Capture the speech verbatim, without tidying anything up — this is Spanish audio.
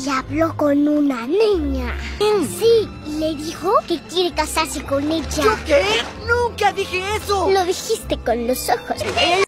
y habló con una niña. Sí, y le dijo que quiere casarse con ella. ¿Yo qué? ¡Nunca dije eso! Lo dijiste con los ojos.